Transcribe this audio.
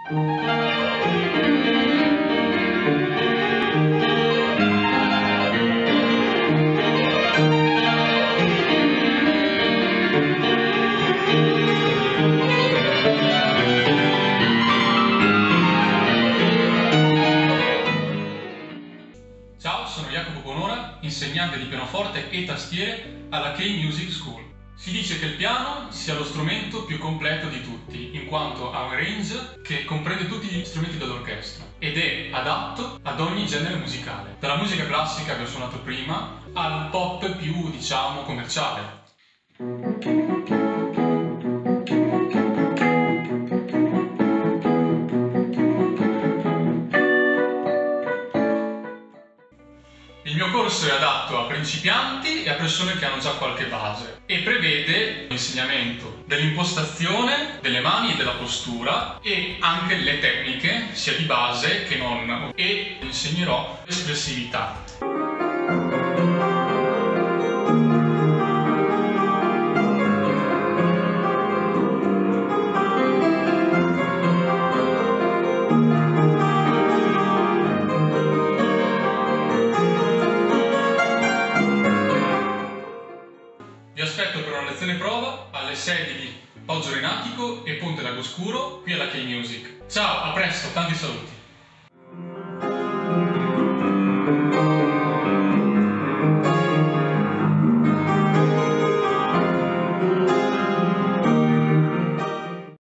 Ciao, sono Jacopo Bonora, insegnante di pianoforte e tastiere alla Kei Music School. Si dice che il piano sia lo strumento più completo di tutti, in quanto ha un range che comprende tutti gli strumenti dell'orchestra ed è adatto ad ogni genere musicale, dalla musica classica che ho suonato prima al pop più, diciamo, commerciale. Il mio corso è adatto a principianti e a persone che hanno già qualche base e prevede l'insegnamento dell'impostazione, delle mani e della postura e anche le tecniche, sia di base che non, e insegnerò l'espressività. Vi aspetto per una lezione prova alle sedi di Poggio Renatico e Ponte Lagoscuro qui alla Kei Music. Ciao, a presto, tanti saluti!